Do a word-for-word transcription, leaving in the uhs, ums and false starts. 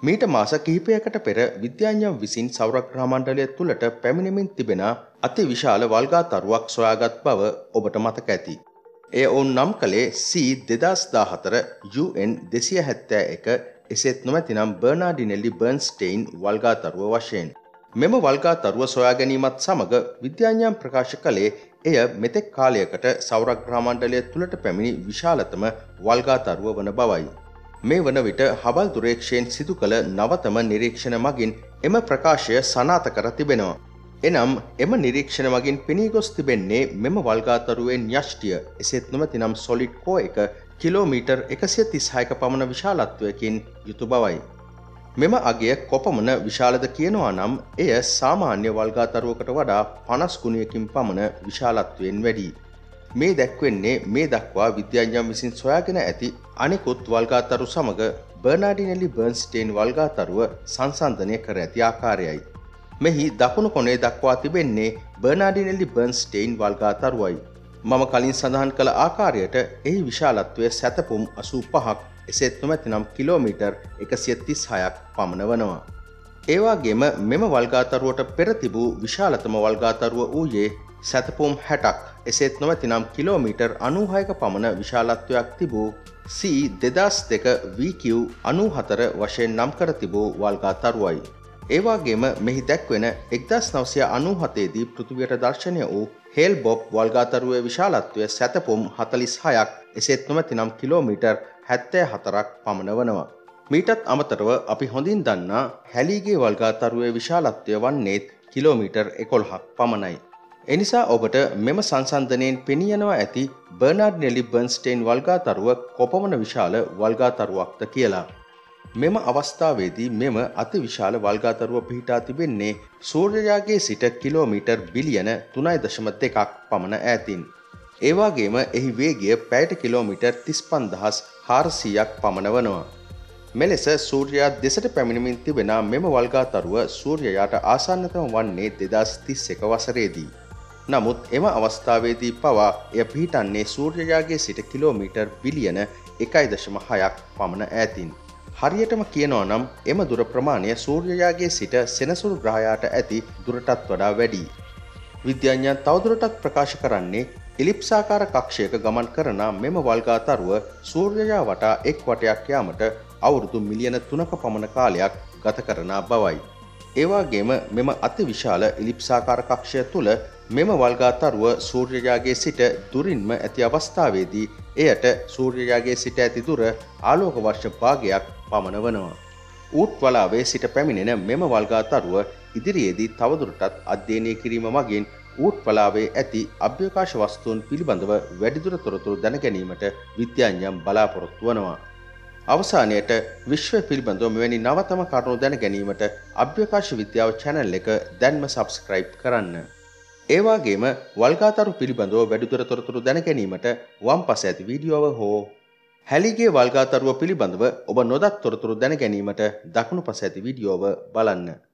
මීට මාස කිහිපයකට පෙර විද්‍යාඥයන් විසින් සෞරග්‍රහ මණ්ඩලය තුළට පැමිණෙමින් තිබෙන අති විශාල වල්ගා තරුවක් සොයාගත් බව ඔබට මතක ඇති. එය ඔවුන් නම් කළේ සී දෙදාස් දාහතර යු එන් දෙසිය හැත්තෑ එක එසේත් නොමැතිනම් බර්නාඩිනෙල්ලි බර්න්ස්ටේයින් වල්ගා තරුව වශයෙන්. මෙම වල්ගා තරුව සොයා ගැනීමත් සමග විද්‍යාඥයන් ප්‍රකාශ කළේ එය මෙතෙක් කාලයකට සෞරග්‍රහ මණ්ඩලය තුළට පැමිණි විශාලතම වල්ගා තරුව වන බවයි. මේ වන විට හබල් දුරේක්ෂයෙන් සිදු කළ නවතම නිරීක්ෂණ මගින් එම ප්‍රකාශය සනාථ කර තිබෙනවා. එනම් එම නිරීක්ෂණ මගින් පෙනී ගොස් තිබෙන්නේ මෙම වල්ගා තරුවේ න්‍යෂ්ටිය එසේත් නොමැතිනම් සොලිඩ් කෝ එක කිලෝමීටර් එකසිය තිස්හයක පමණ විශාලත්වයකින් යුතු බවයි. මෙම අගය කොපමණ විශාලද කියනවා නම් එය සාමාන්‍ය වල්ගා තරුවකට වඩා පනස් ගුණයකින් පමණ විශාලත්වයෙන් වැඩි. මේ දැක්වෙන්නේ මේ දක්වා විද්‍යාඥයන් විසින් සොයාගෙන ඇති අනෙකුත් වල්ගා තරු සමග බර්නාඩිනෙල්ලි බර්න්ස්ටේන් වල්ගා තරුව සංසන්දනය කර ඇති ආකාරයයි. මෙහි දකුණු කොනේ දක්වා තිබෙන්නේ බර්නාඩිනෙල්ලි බර්න්ස්ටේන් වල්ගා තරුවයි. මම කලින් සඳහන් කළ ආකාරයට එහි විශාලත්වය සැතපුම් අසූ පහක් එසේත් නොමැතිනම් කිලෝමීටර් එකසිය තිස්හයක් පමණ වනවා. ඒවාගේම මෙම වල්ගා තරුවට පෙර තිබූ විශාලතම වල්ගා තරුව වූයේ සැතපුම් හැටක් එසේත් නොමැතිනම් කිලෝමීටර් අනූහයක පමණ විශාලත්වයක් තිබූ සී දෙදාස් දෙක වී කිව් අනූහතර වශයෙන් නම් කර තිබූ වල්ගා තරුවයි. ඒවාගේම මෙහි දැක්වෙන එක්දස් නවසිය අනූහතේ දී පෘථිවියට දර්ශනය වූ හේල් බොබ් වල්ගා තරුවේ විශාලත්වය සැතපුම් හතළිස් හයක් එසේත් නොමැතිනම් කිලෝමීටර් හැත්තෑ හතරක් පමණ වනවා. මීටත් අමතරව අපි හොඳින් දන්නා හැලීගේ වල්ගා තරුවේ විශාලත්වය වන්නේත් කිලෝමීටර් එකොළහක් පමණයි. එනිසා ඔබට මෙම සංසන්දනයෙන් පෙනී යනවා ඇති බර්නාඩිනෙල්ලි බර්න්ස්ටේන් වල්ගා තරුව කොපමණ විශාල වල්ගා තරුවක්ද කියලා. මෙම අවස්ථාවේදී මෙම අති විශාල වල්ගා තරුව පිහිටා තිබෙන්නේ සූර්යයාගේ සිට කිලෝමීටර් බිලියන තුනයි දශම දෙකක් පමණ ඈතින්. ඒවාගේම එහි වේගය පැයට කිලෝමීටර් තිස් පන්දහස් හාරසීයක් පමණ වනවා. මෙලෙස සූර්යයා දෙසට පැමිණෙමින් තිබෙන මෙම වල්ගා තරුව සූර්යයාට ආසන්නතම වන්නේ දෙදාස් තිස් එක වසරේදී. නමුත් එම අවස්ථාවේදී පවා එය පිහිටන්නේ සූර්යයාගේ සිට කිලෝමීටර් බිලියන එකයි දශම හයක් පමණ ඈතින්. හරියටම කියනවා නම් එම දුර ප්‍රමාණය සූර්යයාගේ සිට සෙනසුරු ග්‍රහයාට ඇති දුරටත් වඩා වැඩි. විද්‍යාඥයන් තවදුරටත් ප්‍රකාශ කරන්නේ එලිප්සාකාර කක්ෂයක ගමන් කරන මෙම වල්ගා තරුව සූර්යයා වටා එක් වටයක් යාමට අවුරුදු මිලියන තුනක පමණ කාලයක් ගත කරන බවයි. ඒවාගේම මෙම අති විශාල එලිප්සාකාර කක්ෂය තුළ මෙම වල්ගා තරුව සූර්යයාගේ සිට දුරින්ම ඇති අවස්ථාවේදී එයට සූර්යයාගේ සිට ඇති දුර ආලෝක වර්ෂ භාගයක් පමණ වනවා. ඌට් වලාවේ සිට පැමිණෙන මෙම වල්ගා තරුව ඉදිරියේදී තවදුරටත් අධ්‍යයනය කිරීම මගින් ඌට් වලාවේ ඇති අභ්‍යවකාශ වස්තුන් පිළිබඳව වැඩිදුර තොරතුරු දැන ගැනීමට විද්‍යාඥයන් බලාපොරොත්තු වනවා. අවසානයට විශ්වය පිළිබඳව මෙවැනි නවතම කරුණු දැන ගැනීමට අභ්‍යවකාශ විද්‍යාව channel එක දැන්ම subscribe කරන්න. ඒ වගේම වල්ගා තරු පිළිබඳව වැඩිදුර තොරතුරු දැන ගැනීමට වම් පස ඇති වීඩියෝව හෝ හැලීගේ වල්ගා තරුව පිළිබඳව ඔබ නොදත් තොරතුරු දැන ගැනීමට දකුණු පස ඇති වීඩියෝව බලන්න.